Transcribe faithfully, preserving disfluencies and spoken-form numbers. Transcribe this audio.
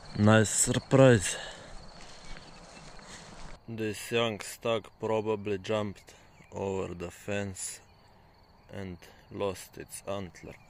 Nice surprise. This young stag probably jumped over the fence and lost its antler.